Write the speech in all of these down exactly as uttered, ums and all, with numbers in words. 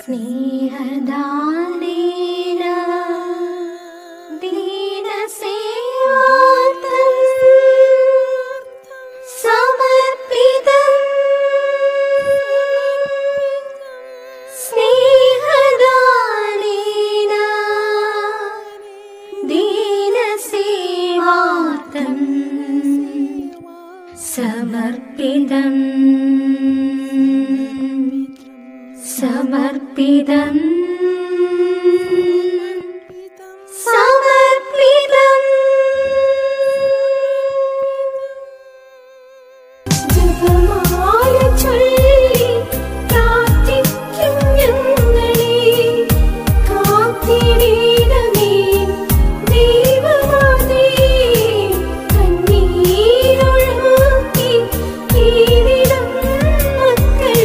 സ്നേഹദാനേന ദീനസേവാർത്ഥം സമർപ്പിതം സ്നേഹദാനേന ദീനസേവാർത്ഥം സമർപ്പിതം സമർപ്പിതം സമർപ്പിതം ജപമാല ചൊല്ലി പ്രാർത്ഥിക്കും ഞങ്ങളെ കാത്തിടണമേ ദൈവമാതേ കണ്ണീരൊഴുക്കി ഈരിടം മക്കളെ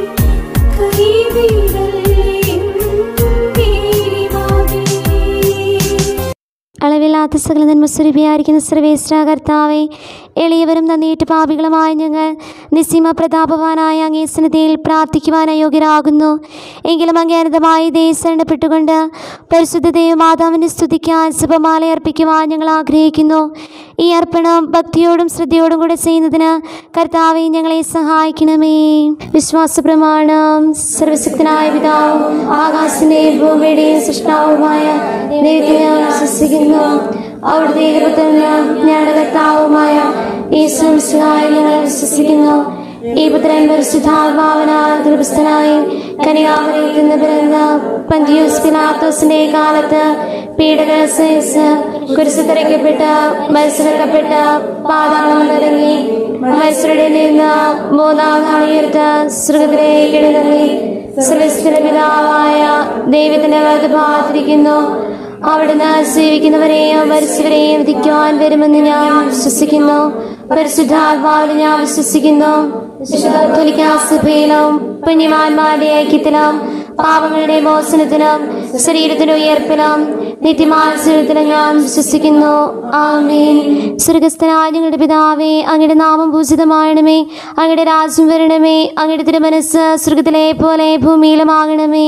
അളവില്ലാത്ത സകല നന്മസ്വരൂപിയായിരിക്കുന്ന സർവേശ്വര കർത്താവേ, എളിയവരും നന്ദിയിട്ട് പാപികളുമായ ഞങ്ങൾ നിസ്സീമ പ്രതാപവാനായ അങ്ങേ സന്നിധിയിൽ പ്രാർത്ഥിക്കുവാൻ അയോഗ്യരാകുന്നു. എങ്കിലും അങ്ങേനതമായി ദേശരണപ്പെട്ടുകൊണ്ട് പരിശുദ്ധ ദൈവമാതാവിനെ സ്തുതിക്കാൻ ജപമാല അർപ്പിക്കുവാൻ ഞങ്ങൾ ആഗ്രഹിക്കുന്നു. ഈ അർപ്പണം ഭക്തിയോടും ശ്രദ്ധയോടും കൂടെ ചെയ്യുന്നതിന് കർത്താവേ ഞങ്ങളെ സഹായിക്കണമേ. വിശ്വാസ പ്രമാണം. സർവശക്തനായ പിതാവും ആകാശത്തിന്റെയും ഭൂമിയുടെയും സൃഷ്ടാവുമായ ദൈവത്തെ ഞാൻ വിശ്വസിക്കുന്നു. അവിടുത്തെ ഏകപുത്രനും ഞങ്ങളുടെ കർത്താവുമായ യേശുമിശിഹായെ ഞങ്ങൾ വിശ്വസിക്കുന്നു. ഈ പുത്രൻ പരിശുദ്ധാത്മാവിനാൽ ഗർഭസ്ഥനായി കന്യാമറിയത്തിൽ നിന്ന് പിറന്ന പന്തിയൂസ് പിലാത്തോസിന്റെ കാലത്ത് പീഡകൾ സഹിച്ച് കുരിശിൽ തറയ്ക്കപ്പെട്ട് മത്സരപ്പെട്ട് പാതാളം ഇറങ്ങി മത്സരുടെ നിന്ന് മൂന്നാം നാൾ ഉയർത്ത് സ്വർഗ്ഗത്തിലേക്ക് എഴുന്നള്ളി സർവ്വസ്ഥിതിയുടെ പിതാവായ ദൈവത്തിന്റെ വലതുഭാഗത്തിരിക്കുന്നു. അവിടുന്ന് ജീവിക്കുന്നവരെയും മരിച്ചവരെയും വിധിക്കുവാൻ വരുമെന്ന് ഞാൻ വിശ്വസിക്കുന്നു. പരിശുദ്ധാത്മാവിൽ ഞാൻ വിശ്വസിക്കുന്നു. സഭയിലും പുണ്യവാന്മാരുടെ ഐക്യത്തിലും പാപങ്ങളുടെ മോചനത്തിലും ശരീരത്തിന്റെ ഉയർപ്പിലും നിത്യമായ ജീവിതത്തിലും ഞാൻ വിശ്വസിക്കുന്നു. ആമേൻ. സ്വർഗ്ഗസ്ഥനായ ഞങ്ങളുടെ പിതാവേ, അങ്ങയുടെ നാമം പൂജിതമാകണമേ. അങ്ങയുടെ രാജ്യം വരണമേ. അങ്ങയുടെ തിരുമനസ്സ് സ്വർഗ്ഗത്തിലെ പോലെ ഭൂമിയിലുമാകണമേ.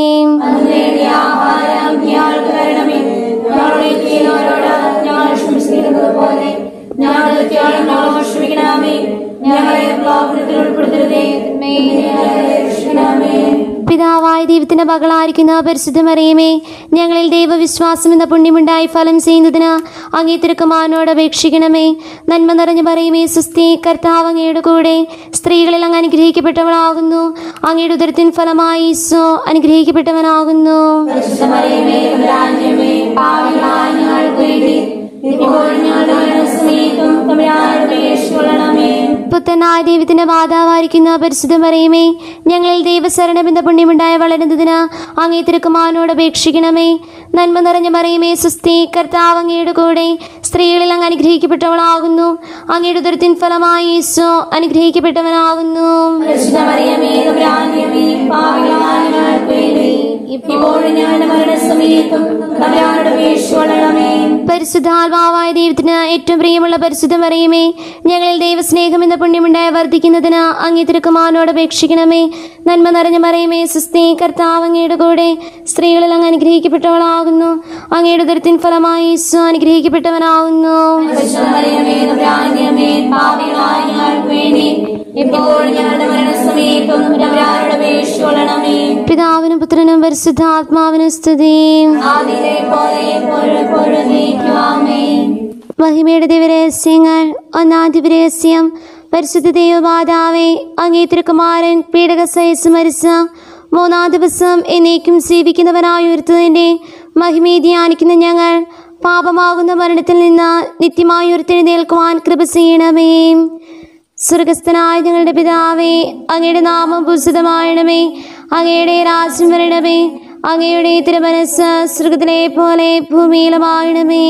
പിതാവായ ദൈവത്തിന്റെ മകളായിരിക്കുന്ന പരിശുദ്ധ മറിയമേ, ഞങ്ങളിൽ ദൈവവിശ്വാസം എന്ന പുണ്യമുണ്ടായി ഫലം ചെയ്യുന്നതിന് അങ്ങേ തിരുക്കുമാരനോട് അപേക്ഷിക്കണമേ. നന്മ നിറഞ്ഞു പറയുമേ സുസ്ഥി, കർത്താവ് അങ്ങയുടെ കൂടെ സ്ത്രീകളിൽ അങ്ങ് അനുഗ്രഹിക്കപ്പെട്ടവളാകുന്നു. അങ്ങയുടെ ഉദരത്തിൻ ഫലമായി ഈശോ അനുഗ്രഹിക്കപ്പെട്ടവനാകുന്നു. പുത്രനായ ദൈവത്തിന്റെ മാതാവായിരിക്കുന്ന പരിശുദ്ധ മറിയമേ, ഞങ്ങളിൽ ദൈവശരണം എന്ന പുണ്യമുണ്ടായി വളരുന്നതിന് അങ്ങേ തിരുക്കുമാരനോട് അപേക്ഷിക്കണമേ. നന്മ നിറഞ്ഞ മറിയമേ സുസ്ഥി, കർത്താവ് അങ്ങയുടെ കൂടെ സ്ത്രീകളിൽ അങ്ങ് അനുഗ്രഹിക്കപ്പെട്ടവളാകുന്നു. അങ്ങയുടെ ഉദരത്തിൻ ഫലമായി ഈശോ അനുഗ്രഹിക്കപ്പെട്ടവനാകുന്നു. പരിശുദ്ധാത്മാവായ ദൈവത്തിന് ഏറ്റവും പ്രിയമുള്ള പരിശുദ്ധ മറിയമേ, ഞങ്ങളിൽ ദൈവസ്നേഹം എന്ന പുണ്യമുണ്ടായി വർദ്ധിക്കുന്നതിന് അങ്ങേ തിരുക്കുമാരനോട് അപേക്ഷിക്കണമേ. നന്മ നിറഞ്ഞ മറിയമേ സുസ്ഥി, കർത്താവ് അങ്ങയുടെ കൂടെ സ്ത്രീകളിൽ അങ്ങ് അനുഗ്രഹിക്കപ്പെട്ടവളാകുന്നു. അങ്ങയുടെ ഉദരത്തിൻ ഫലമായി ഈശോ അനുഗ്രഹിക്കപ്പെട്ടവനാകുന്നു. പിതാവിനും പുത്രനും പരിശുദ്ധാത്മാവിനും സ്തുതി. മഹിമയുടെ ദിവരഹസ്യങ്ങൾ. ഒന്നാം ദിവരഹസ്യം. പരിശുദ്ധ ദൈവമാതാവേ, അങ്ങേ തിരുക്കുമാരൻ പീഡക സഹിച്ച് മരിച്ച മൂന്നാം ദിവസം എന്നേക്കും ജീവിക്കുന്നവനായി ഉയർത്തതിന്റെ മഹിമയെ ധ്യാനിക്കുന്ന ഞങ്ങൾ പാപമാകുന്ന മരണത്തിൽ നിന്ന് നിത്യമായി ഉയർത്തെഴുന്നേൽക്കുവാൻ കൃപ ചെയ്യണമേ. സ്വർഗസ്ഥനായ ഞങ്ങളുടെ പിതാവേ, അങ്ങയുടെ നാമം പൂജിതമാകണമേ. അങ്ങയുടെ രാജ്യം വരണമേ. അങ്ങയുടെ തിരുമനസ്സ് സ്വർഗ്ഗത്തിലെ പോലെ ഭൂമിയിലുമാകണമേ.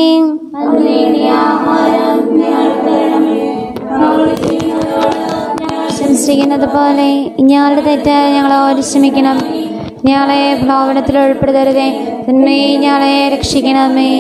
സംസ്കരിക്കുന്നത് പോലെ ഞങ്ങളുടെ തെറ്റ് ഞങ്ങളോട് ക്ഷമിക്കണം. ഞങ്ങളെ പ്രലോഭനത്തിൽ ഉൾപ്പെടുത്തരുതേ, തിന്മയെ ഞങ്ങളെ രക്ഷിക്കണമേ.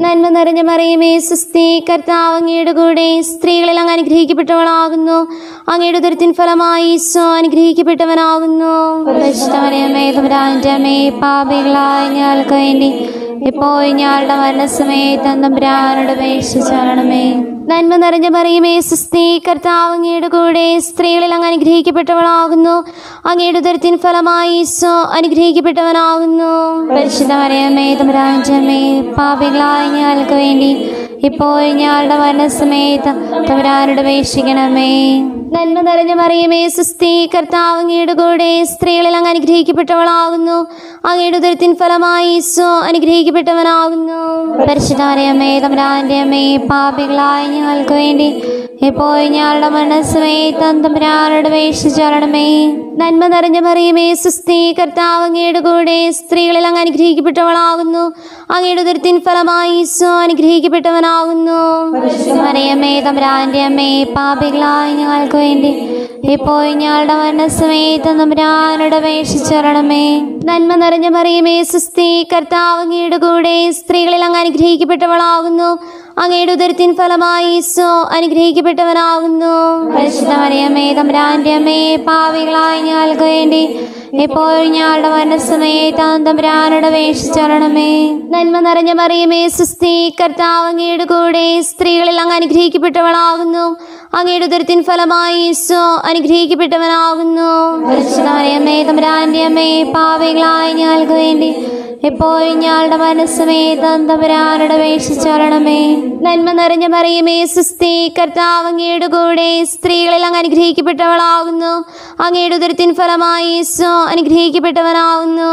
നന്മ നിറഞ്ഞ മറിയമേ സുസ്ഥി, കർത്താവ് അങ്ങയുടെ കൂടെ സ്ത്രീകളിൽ അങ്ങ് അനുഗ്രഹിക്കപ്പെട്ടവളാകുന്നു. അങ്ങയുടെ ഉദരത്തിൻ ഫലമായി ഈശോ അനുഗ്രഹിക്കപ്പെട്ടവനാകുന്നു. പരിശുദ്ധ മറിയമേ തമ്പുരാന്റെ അമ്മേ, പാപികളായ ഞങ്ങൾക്ക് വേണ്ടി ഇപ്പോൾ ഞങ്ങളുടെ മരണസമയത്ത് തമ്പുരാനോട് അപേക്ഷിച്ചോളണമേ. നന്മ നിറഞ്ഞ മറിയമേ സുസ്ഥി, കർത്താവ് അങ്ങയുടെ കൂടെ സ്ത്രീകളിൽ അങ്ങ് അനുഗ്രഹിക്കപ്പെട്ടവളാകുന്നു. അങ്ങയുടെ ഉദരത്തിൻ ഫലമായി ഈശോ അനുഗ്രഹിക്കപ്പെട്ടവനാകുന്നു. പരിശുദ്ധ മറിയമേ തമ്പുരാന്റെ അമ്മേ, പാപികളായ ഞങ്ങൾക്ക് വേണ്ടി ഇപ്പോൾ ഞങ്ങളുടെ മരണസമയത്ത് തമ്പുരാനോട് അപേക്ഷിക്കണമേ. നന്മ നിറഞ്ഞ മറിയമേ സുസ്ഥി, കർത്താവ് അങ്ങയുടെ കൂടെ സ്ത്രീകളിൽ അങ്ങ് അനുഗ്രഹിക്കപ്പെട്ടവളാകുന്നു. അങ്ങയുടെ ഉദരത്തിൻ ഫലമായി ഈശോ അനുഗ്രഹിക്കപ്പെട്ടവനാകുന്നു. പരിശുദ്ധ മറിയമേ തമ്പുരാന്റെ അമ്മേ, പാപികളായ ഞങ്ങൾക്ക് വേണ്ടി ഇപ്പോൾ ഞങ്ങളുടെ മരണസമയത്ത് തമ്പുരാനോട് അപേക്ഷിച്ചോളണമേ. നന്മ നിറഞ്ഞ മറിയമേ സുസ്ഥി, കർത്താവ് അങ്ങയുടെ കൂടെ സ്ത്രീകളിൽ അങ്ങ് അനുഗ്രഹിക്കപ്പെട്ടവളാകുന്നു. അങ്ങയുടെ ഉദരത്തിൻ ഫലമായി ഈശോ അനുഗ്രഹിക്കപ്പെട്ടവനാകുന്നു. പരിശുദ്ധ മറിയമേ തമ്പുരാന്റെ അമ്മേ, പാപികളായ ഞങ്ങൾക്ക് വേണ്ടി ഇപ്പോൾ ഞങ്ങളുടെ മരണസമയത്ത് തമ്പുരാനോട് അപേക്ഷിച്ചോളണമേ. നന്മ നിറഞ്ഞ മറിയമേ സുസ്ഥി, കർത്താവ് അങ്ങയുടെ കൂടെ സ്ത്രീകളിൽ അങ്ങ് അനുഗ്രഹിക്കപ്പെട്ടവളാകുന്നു. അങ്ങയുടെ ഉദരത്തിൻ ഫലമായി ഈശോ അനുഗ്രഹിക്കപ്പെട്ടവനാകുന്നു. പരിശുദ്ധ മറിയമേ തമ്പുരാന്റെ അമ്മേ, പാപികളായ ഞങ്ങൾക്ക് വേണ്ടി ഇപ്പോൾ ഞങ്ങളുടെ മരണസമയത്ത് തമ്പുരാനോട് അപേക്ഷിച്ചോളണമേ. നന്മ നിറഞ്ഞ മറിയമേ സുസ്ഥി, കർത്താവ് അങ്ങയുടെ കൂടെ സ്ത്രീകളിൽ അങ്ങ് അനുഗ്രഹിക്കപ്പെട്ടവളാകുന്നു. അങ്ങയുടെ ഉദരത്തിൻ ഫലമായി ഈശോ അനുഗ്രഹിക്കപ്പെട്ടവനാകുന്നു. പരിശുദ്ധ മറിയമേ തമ്പുരാന്റെ അമ്മേ, പാപികളായ ഞങ്ങൾക്ക് വേണ്ടി ഇപ്പോൾ ഞങ്ങളുടെ മനസ്സമേത തമ്പുരാനോട് അപേക്ഷിച്ചോളണമേ. നന്മ നിറഞ്ഞ മറിയമേ സുസ്ഥി, കർത്താവ് അങ്ങയുടെ കൂടെ സ്ത്രീകളിൽ അങ്ങ് അനുഗ്രഹിക്കപ്പെട്ടവളാകുന്നു. അങ്ങയുടെ ഉദരത്തിൻ ഫലമായി ഈശോ അനുഗ്രഹിക്കപ്പെട്ടവനാകുന്നു.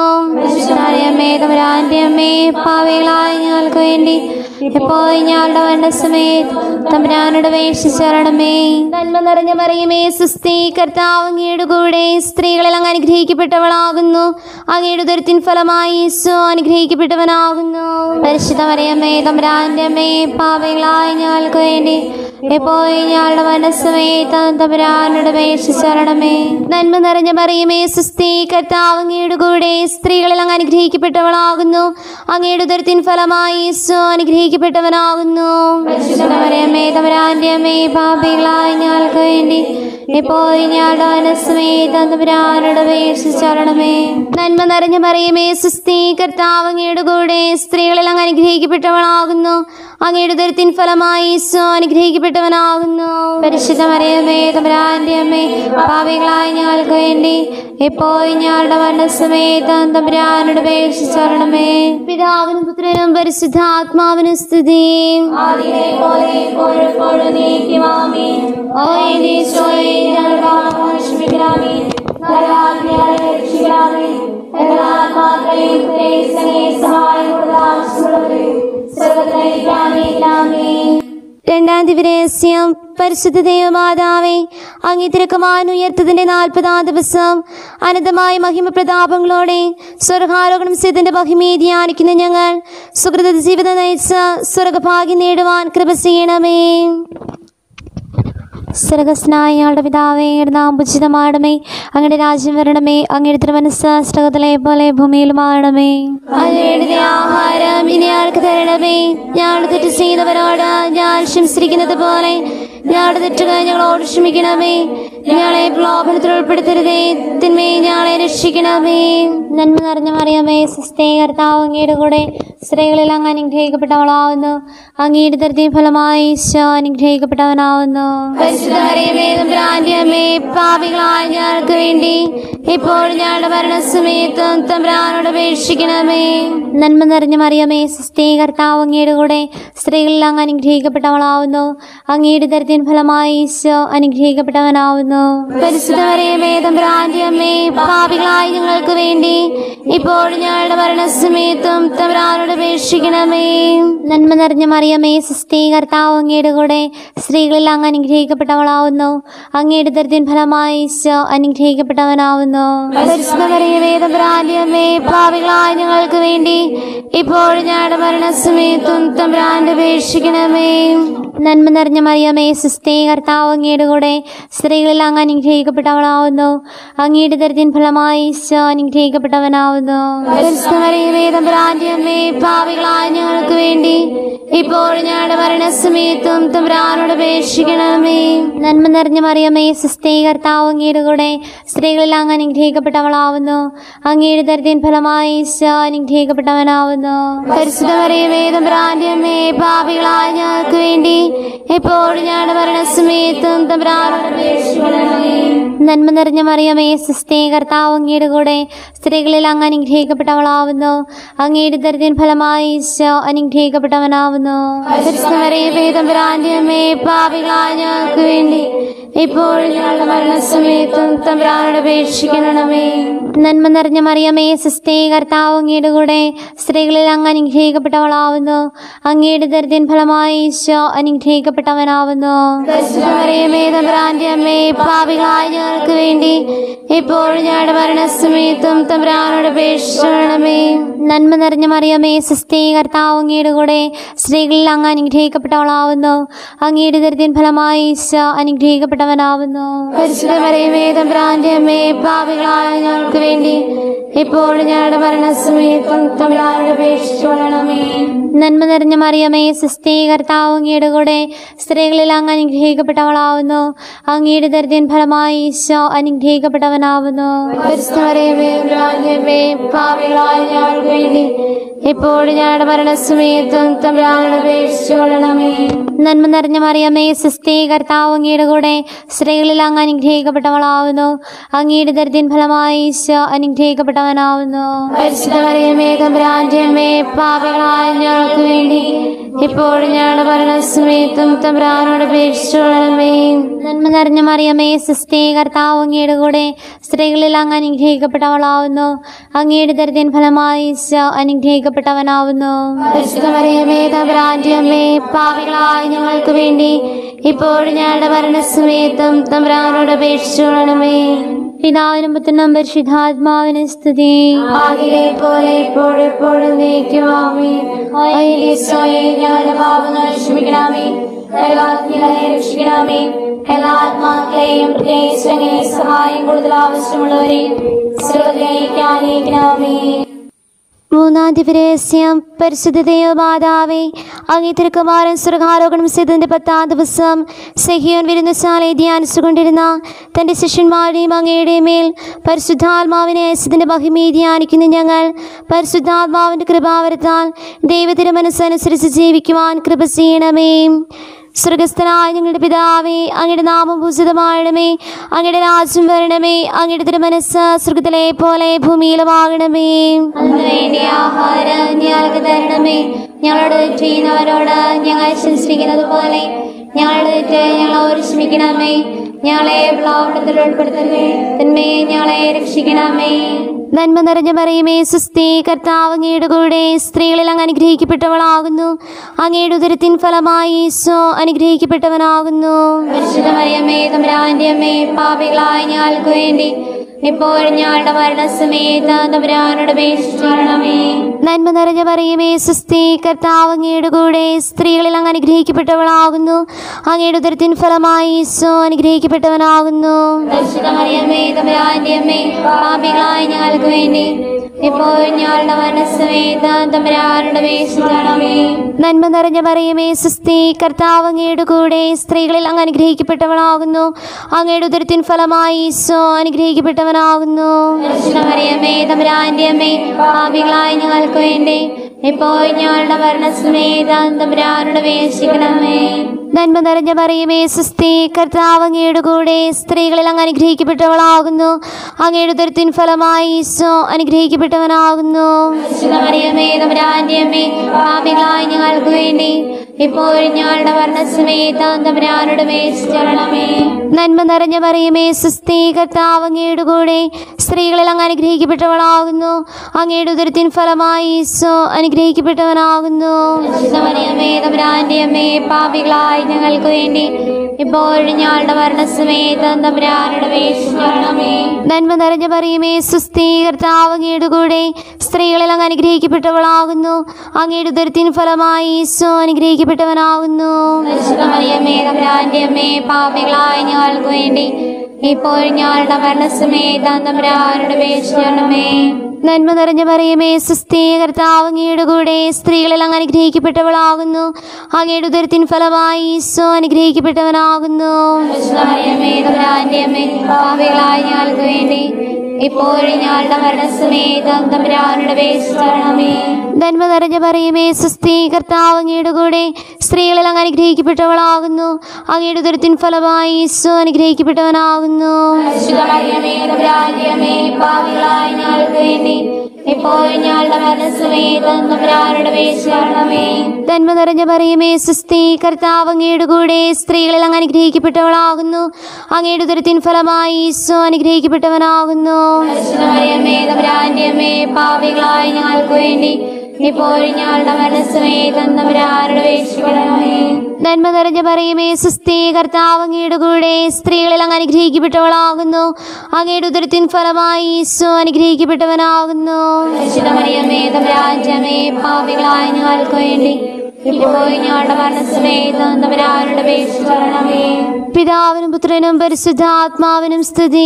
മറിയമേ തമ്പുരാന്റെ അമ്മേ, പാപികളായ ഞങ്ങൾക്ക് വേണ്ടി ഇപ്പോൾ ഞങ്ങളുടെ മരണസമയത്ത് തമ്പുരാനോട് അപേക്ഷിച്ചോളണമേ. നന്മ നിറഞ്ഞ മറിയമേ സുസ്ഥി, കർത്താവ് അങ്ങയുടെ കൂടെ സ്ത്രീകളിൽ അങ്ങ് അനുഗ്രഹിക്കപ്പെട്ടവളാകുന്നു. അങ്ങയുടെ ഉദരത്തിൻ ഫലമായി ഈശോ അനുഗ്രഹിക്കപ്പെട്ടവനാകുന്നു. പരിശുദ്ധ മറിയമേ തമ്പുരാന്റെ അമ്മേ, പാപികളായ ഞങ്ങൾക്ക് വേണ്ടി ഇപ്പോൾ ഞങ്ങളുടെ മനസ്സമേത്ത് തമ്പുരാനോട് അപേക്ഷിച്ചോളണമേ. നന്മ നിറഞ്ഞ മറിയമേ സുസ്ഥി, കർത്താവ് അങ്ങയുടെ കൂടെ സ്ത്രീകളിൽ അങ്ങ് അനുഗ്രഹിക്കപ്പെട്ടവളാകുന്നു. അങ്ങയുടെ ഉദരത്തിൻ ഫലമായി ഈശോ അനുഗ്രഹിക്കപ്പെട്ടവനാകുന്നു. പരിശുദ്ധ മറിയമേ തമ്പുരാന്റെ അമ്മേ, പാപികളായ ഞങ്ങൾക്ക് വേണ്ടി ഇപ്പോൾ ഞങ്ങളുടെ മനസ്സമേത്ത് തമ്പുരാനോട് അപേക്ഷിച്ചോളണമേ. നന്മ നിറഞ്ഞ മറിയമേ സുസ്ഥി, കർത്താവ് അങ്ങയുടെ കൂടെ സ്ത്രീകളിൽ അങ്ങ് അനുഗ്രഹിക്കപ്പെട്ടവളാകുന്നു. അങ്ങയുടെ ഉദരത്തിൻ ഫലമായി ഈശോ അനുഗ്രഹിക്കപ്പെട്ടവനാകുന്നു. പരിശുദ്ധ മറിയമേ തമ്പുരാന്റെ അമ്മേ, പാപികളായ ഞങ്ങൾക്ക് വേണ്ടി ഇപ്പോൾ ഞങ്ങളുടെ മരണസമയത്ത് തമ്പുരാനോട് അപേക്ഷിച്ചോളണമേ. പിതാവിനും പുത്രനും പരിശുദ്ധാത്മാവിനും സ്തുതി. രണ്ടാം ദിവരഹസ്യം. പരിശുദ്ധ ദൈവമാതാവേ, അങ്ങേ തിരുക്കുമാരൻ ഉയർത്തതിന്റെ നാൽപ്പതാം ദിവസം അനന്തമായ മഹിമ പ്രതാപങ്ങളോടെ സ്വർഗാരോഹണം ചെയ്തതിന്റെ മഹിമയെ ധ്യാനിക്കുന്ന ഞങ്ങൾ സുകൃത ജീവിതം നയിച്ച സ്വർഗഭാഗ്യം നേടുവാൻ കൃപ ചെയ്യണമേ. സ്വർഗസ്നായ ഞങ്ങളുടെ പിതാവേ, അങ്ങയുടെ നാമം പൂജിതമാകണമേ. അങ്ങയുടെ രാജ്യം വരണമേ. അങ്ങയുടെ തിരുമനസ്സ് സ്വർഗ്ഗത്തിലെ പോലെ ഭൂമിയിലുമാകണമേ. അങ്ങയുടെ ആഹാരം ഇനി ഞങ്ങൾക്ക് തരണമേ. ഞങ്ങളുടെ തെറ്റ് ചെയ്തവരോട് ഞാൻ ക്ഷമിച്ചിരിക്കുന്നത് പോലെ ഞങ്ങളുടെ തെറ്റുകൾ ഞങ്ങളോട് ക്ഷമിക്കണമേ. ഞങ്ങളെ പ്രലോഭനത്തിൽ ഉൾപ്പെടുത്തരുതേ, തിന്മയെ ഞങ്ങളെ രക്ഷിക്കണമേ. നന്മ നിറഞ്ഞ മറിയമേ സുസ്ഥി, കർത്താവ് അങ്ങയുടെ കൂടെ സ്ത്രീകളിൽ അങ്ങ് അനുഗ്രഹിക്കപ്പെട്ടവളാവുന്നു. അങ്ങയുടെ ഉദരത്തിൻ ഫലമായി ഈശോ അനുഗ്രഹിക്കപ്പെട്ടവനാവുന്നു. പാപികളായ ഞങ്ങൾക്ക് വേണ്ടി ഇപ്പോൾ ഞങ്ങളുടെ മരണസമയത്തും തമ്പുരാനോട് അപേക്ഷിക്കണമേ. നന്മ നിറഞ്ഞ മറിയമേ സുസ്ഥി, കർത്താവ് അങ്ങയുടെ കൂടെ സ്ത്രീകളിൽ അങ്ങ് അനുഗ്രഹിക്കപ്പെട്ടവളാവുന്നു. അങ്ങയുടെ ഉദരത്തിൻ ഫലമായി ഈശോ അനുഗ്രഹിക്കപ്പെട്ടവനാവുന്നു. പരിശുദ്ധ മറിയമേ തമ്പുരാന്റെ അമ്മേ, പാപികളായ ഞങ്ങൾക്ക് വേണ്ടി ഇപ്പോൾ ഞങ്ങളുടെ മരണസമയത്തും തമ്പുരാനോട് അപേക്ഷിക്കണമേ. നന്മ നിറഞ്ഞ മറിയമേ സുസ്ഥി, കർത്താവ് അങ്ങയുടെ കൂടെ സ്ത്രീകളിൽ അങ്ങ് അനുഗ്രഹിക്കപ്പെട്ടവളാവുന്നു. അങ്ങയുടെ ഉദരത്തിൻ ഫലമായി ഈശോ അനുഗ്രഹിക്കപ്പെട്ടവനാവുന്നു. പരിശുദ്ധ മറിയമേ തമ്പുരാന്റെ അമ്മേ, പാപികളായ ഞങ്ങൾക്ക് വേണ്ടി ഇപ്പോൾ ഞങ്ങളുടെ മരണസമയത്തും തമ്പുരാനോട് അപേക്ഷിക്കണമേ. നന്മ നിറഞ്ഞ മറിയമേ സുസ്ഥി, കർത്താവ് അങ്ങയുടെ കൂടെ സ്ത്രീകളിൽ അങ്ങ് അനുഗ്രഹിക്കപ്പെട്ടവളാവുന്നു. അങ്ങയുടെ ദരിദ്രത്തിൻ ഫലമായി ഈശോ അനുഗ്രഹിക്കപ്പെട്ടവനാവുന്നു. മറിയമേ തമ്പുരാന്റെ അമ്മേ, പാപികളായ ഞങ്ങൾക്ക് വേണ്ടി ഇപ്പോൾ ഞങ്ങളുടെ മരണസമയത്തും തമ്പുരാനോട് അപേക്ഷിക്കണമേ. നന്മ നിറഞ്ഞ മറിയമേ സുസ്ഥി, കർത്താവ് അങ്ങയുടെ കൂടെ സ്ത്രീകളിൽ അങ്ങ് അനുഗ്രഹിക്കപ്പെട്ടവളാവുന്നു. അങ്ങയുടെ ദരിദ്രത്തിൻ ഫലമായി ഈശോ അനുഗ്രഹിക്കപ്പെട്ടവനാവുന്നു. പരിശുദ്ധ മറിയമേ തമ്പുരാന്റെ അമ്മേ, പാപികളായ ഞങ്ങൾക്ക് വേണ്ടി ഇപ്പോൾ ഞങ്ങളുടെ മരണസമയത്തും തമ്പുരാനോട് അപേക്ഷിക്കണമേ. നന്മ നിറഞ്ഞ മറിയമേ സുസ്ഥി, കർത്താവ് അങ്ങയുടെ കൂടെ സ്ത്രീകളിൽ അങ്ങ് അനുഗ്രഹിക്കപ്പെട്ടവളാവുന്നു. അങ്ങയുടെ ദരിദ്രത്തിൻ ഫലമായി ഈശോ അനുഗ്രഹിക്കപ്പെട്ടവനാവുന്നു. പരിശുദ്ധ മറിയമേ തമ്പുരാന്റെ അമ്മേ, പാപികളായ ഞങ്ങൾക്ക് വേണ്ടി ഇപ്പോൾ ഞങ്ങളുടെ മരണസമയത്തും തമ്പുരാനോട് അപേക്ഷിക്കണമേ. നന്മ നിറഞ്ഞ മറിയമേ സുസ്ഥി, കർത്താവ് അങ്ങയുടെ കൂടെ സ്ത്രീകളിൽ അങ്ങ് അനുഗ്രഹിക്കപ്പെട്ടവളാവുന്നു. അങ്ങയുടെ ദരിദ്രത്തിൻ ഫലമായി ഈശോ അനുഗ്രഹിക്കപ്പെട്ടവനാവുന്നു. പരിശുദ്ധ മറിയമേ തമ്പുരാന്റെ അമ്മേ, പാപികളായ ഞങ്ങൾക്ക് വേണ്ടി ഇപ്പോൾ ഞങ്ങളുടെ മരണസമയത്തും തമ്പുരാനോട് അപേക്ഷിക്കണമേ. നന്മ നിറഞ്ഞ മറിയമേ സുസ്ഥി, കർത്താവ് അങ്ങയുടെ കൂടെ സ്ത്രീകളിൽ അങ്ങ് അനുഗ്രഹിക്കപ്പെട്ടവളാവുന്നു. അങ്ങയുടെ ദരിദ്രത്തിൻ ഫലമായി ഈശോ അനുഗ്രഹിക്കപ്പെട്ടവനാവുന്നു. പരിശുദ്ധ മറിയമേ തമ്പുരാന്റെ അമ്മേ, പാപികളായ ഞങ്ങൾക്ക് വേണ്ടി ഇപ്പോൾ ഞങ്ങളുടെ മരണസമയത്തും തമ്പുരാനോട് അപേക്ഷിക്കണമേ. നന്മ നിറഞ്ഞ മറിയമേ സുസ്ഥി, കർത്താവ് അങ്ങയുടെ കൂടെ സ്ത്രീകളിൽ അങ്ങ് അനുഗ്രഹിക്കപ്പെട്ടവളാവുന്നു. അങ്ങയുടെ ദരിദ്രത്തിൻ ഫലമായി ഈശോ അനുഗ്രഹിക്കപ്പെട്ടവനാവുന്നു. പരിശുദ്ധ മറിയമേ തമ്പുരാന്റെ അമ്മേ, പാപികളായ ഞങ്ങൾക്ക് വേണ്ടി ഇപ്പോൾ ഞങ്ങളുടെ മരണസമയത്തും തമ്പുരാനോട് അപേക്ഷിക്കണമേ. നന്മ നിറഞ്ഞ മറിയമേ സുസ്ഥി, കർത്താവ് അങ്ങയുടെ കൂടെ സ്ത്രീകളിൽ അങ്ങ് അനുഗ്രഹിക്കപ്പെട്ടവളാവുന്നു. അങ്ങയുടെ ദരിദ്രത്തിൻ ഫലമായി ഈശോ അനുഗ്രഹിക്കപ്പെട്ടവനാവുന്നു. പരിശുദ്ധ മറിയമേ തമ്പുരാന്റെ അമ്മേ, പാപികളായ ഞങ്ങൾക്ക് വേണ്ടി ഇപ്പോൾ ഞങ്ങളുടെ മരണസമയത്തും തമ്പുരാനോട് അപേക്ഷിക്കണമേ. നന്മ നിറഞ്ഞ മറിയമേ സുസ്ഥി, കർത്താവ് അങ്ങയുടെ കൂടെ സ്ത്രീകളിൽ അങ്ങ് അനുഗ്രഹിക്കപ്പെട്ടവളാവുന്നു. അങ്ങയുടെ ദരിദ്രത്തിൻ ഫലമായി ഈശോ അനുഗ്രഹിക്കപ്പെട്ടവനാവുന്നു. പരിശുദ്ധ മറിയമേ തമ്പുരാന്റെ അമ്മേ, പാപികളായ ഞങ്ങൾക്ക് വേണ്ടി ഇപ്പോൾ ഞങ്ങളുടെ മരണസമയത്തും തമ്പുരാനോട് അപേക്ഷിക്കണമേ. പിതാവിനും പുത്രനും പരിശുദ്ധാത്മാവിനും സ്തുതി. ആദിയിലെ പോലെ ഇപ്പോഴും എപ്പോഴും നീക്കും. ആമേൻ. ഈശോയെ, ഞങ്ങളുടെ പാപങ്ങൾ ക്ഷമിക്കണമേ, ഞങ്ങളെ രക്ഷിക്കണമേ. എല്ലാ ആത്മാക്കളെയും പ്രത്യേകിച്ച് അങ്ങനെ സഹായം കൂടുതൽ ആവശ്യമുള്ളവരെയും സ്വർഗ്ഗത്തിലേക്ക് ആനയിക്കണമേ. മൂന്നാം ദിവരഹസ്യം. പരിശുദ്ധ ദൈവമാതാവേ, അങ്ങേ തിരുക്കുമാരൻ സ്വർഗ്ഗാരോഹണം ചെയ്തതിന്റെ പത്താം ദിവസം സെഹിയോൻ വിരുന്നുശാലയെ ധ്യാനിച്ചുകൊണ്ടിരുന്ന തന്റെ ശിഷ്യന്മാരുടെയും അങ്ങയുടെ മേൽ പരിശുദ്ധാത്മാവിനെ അയച്ചതിന്റെ മഹിമയെ ധ്യാനിക്കുന്ന ഞങ്ങൾ പരിശുദ്ധാത്മാവിന്റെ കൃപാവരത്താൽ ദൈവത്തിന്റെ മനസ്സനുസരിച്ച് ജീവിക്കുവാൻ കൃപ ചെയ്യണമേ. സ്വർഗസ്ഥനായ ഞങ്ങളുടെ പിതാവേ, അങ്ങയുടെ നാമം പൂജിതമാകണമേ. അങ്ങയുടെ രാജ്യം വരണമേ. അങ്ങയുടെ തിരുമനസ്സ് സ്വർഗ്ഗത്തിലെ പോലെ ഭൂമിയിലുമാകണമേ. അതിനുവേണ്ടി ആഹാരം ഞങ്ങൾക്ക് തരണമേ. ഞങ്ങളോട് തെറ്റ് ചെയ്യുന്നവരോട് ഞങ്ങൾ ക്ഷമിച്ചിരിക്കുന്നത് പോലെ ഞങ്ങളുടെ തെറ്റ് ഞങ്ങളോട് ക്ഷമിക്കണമേ. ഞങ്ങളെ പ്രലോഭനത്തിൽ ഉൾപ്പെടുത്തരുതേ, തിന്മയെ ഞങ്ങളെ രക്ഷിക്കണമേ. നന്മ നിറഞ്ഞ മറിയമേ സുസ്ഥി, കർത്താവ് അങ്ങയുടെ കൂടെ സ്ത്രീകളിൽ അങ്ങ് അനുഗ്രഹിക്കപ്പെട്ടവളാകുന്നു. അങ്ങയുടെ ഉദരത്തിൻ ഫലമായി ഈശോ അനുഗ്രഹിക്കപ്പെട്ടവനാകുന്നു. പരിശുദ്ധ മറിയമേ തമ്പുരാന്റെ അമ്മേ, പാപികളായ ഞങ്ങൾക്ക് വേണ്ടി ഇപ്പോഴും ഞങ്ങളുടെ മരണസമയത്ത് തമ്പുരാനോട് അപേക്ഷിക്കണമേ. നന്മ നിറഞ്ഞ മറിയമേ സുസ്ഥി, കർത്താവ് അങ്ങയുടെ കൂടെ സ്ത്രീകളിൽ അങ്ങ് അനുഗ്രഹിക്കപ്പെട്ടവളാകുന്നു. അങ്ങയുടെ ഉദരത്തിൻ ഫലമായി ഈശോ അനുഗ്രഹിക്കപ്പെട്ടവനാകുന്നു. പരിശുദ്ധ മറിയമേ തമ്പുരാന്റെ അമ്മേ, പാപികളായ ഞങ്ങൾക്ക് വേണ്ടി ഇപ്പോഴും ഞങ്ങളുടെ മരണസമയത്ത് തമ്പുരാനോട് അപേക്ഷിക്കണമേ. നന്മ നിറഞ്ഞ മറിയമേ സുസ്ഥി, കർത്താവ് അങ്ങയുടെ കൂടെ സ്ത്രീകളിൽ അങ്ങ് അനുഗ്രഹിക്കപ്പെട്ടവളാകുന്നു. അങ്ങയുടെ ഉദരത്തിൻ ഫലമായി ഈശോ അനുഗ്രഹിക്കപ്പെട്ടവനാകുന്നു. പരിശുദ്ധ മറിയമേ തമ്പുരാന്റെ അമ്മേ, പാപികളായ ഞങ്ങൾക്ക് വേണ്ടി ഇപ്പോഴും ഞങ്ങളുടെ മരണസമയത്ത് തമ്പുരാനോട് അപേക്ഷിക്കണമേ. നന്മ നിറഞ്ഞ മറിയമേ സുസ്ഥി, കർത്താവ് അങ്ങയുടെ കൂടെ സ്ത്രീകളിൽ അങ്ങ് അനുഗ്രഹിക്കപ്പെട്ടവളാകുന്നു. അങ്ങയുടെ ഉദരത്തിൻ ഫലമായി ഈശോ അനുഗ്രഹിക്കപ്പെട്ടവനാകുന്നു. പരിശുദ്ധ മറിയമേ തമ്പുരാന്റെ അമ്മേ, പാപികളായ ഞങ്ങൾക്ക് വേണ്ടി ഇപ്പോഴും ഞങ്ങളുടെ മരണസമയത്ത് തമ്പുരാനോട് അപേക്ഷിക്കണമേ. നന്മ നിറഞ്ഞ മറിയമേ സുസ്ഥി, കർത്താവ് അങ്ങയുടെ കൂടെ സ്ത്രീകളിൽ അങ്ങ് അനുഗ്രഹിക്കപ്പെട്ടവളാകുന്നു. അങ്ങയുടെ ഉദരത്തിൻ ഫലമായി ഈശോ അനുഗ്രഹിക്കപ്പെട്ടവനാകുന്നു. പരിശുദ്ധ മറിയമേ തമ്പുരാന്റെ അമ്മേ, പാപികളായ ഞങ്ങൾക്ക് വേണ്ടി ഇപ്പോഴും ഞങ്ങളുടെ മരണസമയത്ത് തമ്പുരാനോട് അപേക്ഷിക്കണമേ. നന്മ നിറഞ്ഞ മറിയമേ സുസ്ഥി, കർത്താവ് അങ്ങയുടെ കൂടെ സ്ത്രീകളിൽ അങ്ങ് അനുഗ്രഹിക്കപ്പെട്ടവളാകുന്നു. അങ്ങയുടെ ഉദരത്തിൻ ഫലമായി ഈശോ അനുഗ്രഹിക്കപ്പെട്ടവനാകുന്നു. മറിയമേ തമ്പുരാന്റെ അമ്മേ, പാപികളായ ഞങ്ങൾക്ക് വേണ്ടി ഇപ്പോഴും ഞങ്ങളുടെ മരണസമയത്ത് തമ്പുരാനോട് അപേക്ഷിക്കണമേ. നന്മ നിറഞ്ഞ മറിയമേ സുസ്ഥി, കർത്താവ് അങ്ങയുടെ കൂടെ സ്ത്രീകളിൽ അങ്ങ് അനുഗ്രഹിക്കപ്പെട്ടവളാകുന്നു. അങ്ങയുടെ ഉദരത്തിൻ ഫലമായി ഈശോ അനുഗ്രഹിക്കപ്പെട്ടവനാകുന്നു. മറിയമേ തമ്പുരാന്റെ അമ്മേ, പാപികളായ ഞങ്ങൾക്ക് വേണ്ടി ഇപ്പോഴും ഞങ്ങളുടെ മരണസമയത്ത് തമ്പുരാനോട് അപേക്ഷിക്കണമേ. നന്മ നിറഞ്ഞ മറിയമേ സുസ്ഥി, കർത്താവ് അങ്ങയുടെ കൂടെ സ്ത്രീകളിൽ അങ്ങ് അനുഗ്രഹിക്കപ്പെട്ടവളാകുന്നു. അങ്ങയുടെ ഉദരത്തിൻ ഫലമായി ഈശോ അനുഗ്രഹിക്കപ്പെട്ടവനാകുന്നു. മറിയമേ തമ്പുരാന്റെ അമ്മേ, പാപികളായ ഞങ്ങൾക്ക് വേണ്ടി ഇപ്പോഴും ഞങ്ങളുടെ മരണസമയത്ത് തമ്പുരാനോട് അപേക്ഷിക്കണമേ. നന്മ നിറഞ്ഞ മറിയമേ സുസ്ഥി, കർത്താവ് അങ്ങയുടെ കൂടെ സ്ത്രീകളിൽ അങ്ങ് അനുഗ്രഹിക്കപ്പെട്ടവളാകുന്നു. അങ്ങയുടെ ഉദരത്തിൻ ഫലമായി ഈശോ അനുഗ്രഹിക്കപ്പെട്ടവനാകുന്നു. മറിയമേ തമ്പുരാന്റെ അമ്മേ, പാപികളായ ഞങ്ങൾക്ക് വേണ്ടി ഇപ്പോഴും ഞങ്ങളുടെ മരണസമയത്ത് തമ്പുരാനോട് അപേക്ഷിക്കണമേ. നന്മ നിറഞ്ഞ മറിയമേ സുസ്ഥി, കർത്താവ് അങ്ങയുടെ കൂടെ സ്ത്രീകളിൽ അങ്ങ് അനുഗ്രഹിക്കപ്പെട്ടവളാകുന്നു. അങ്ങയുടെ ഉദരത്തിൻ ഫലമായി ഈശോ അനുഗ്രഹിക്കപ്പെട്ടവനാകുന്നു. മറിയമേ തമ്പുരാന്റെ അമ്മേ, പാപികളായ ഞങ്ങൾക്ക് വേണ്ടി ഇപ്പോഴും ഞങ്ങളുടെ മരണസമയത്ത് തമ്പുരാനോട് അപേക്ഷിക്കണമേ. പിതാവിനും പുത്രനും പരിശുദ്ധാത്മാവിനും സ്തുതി.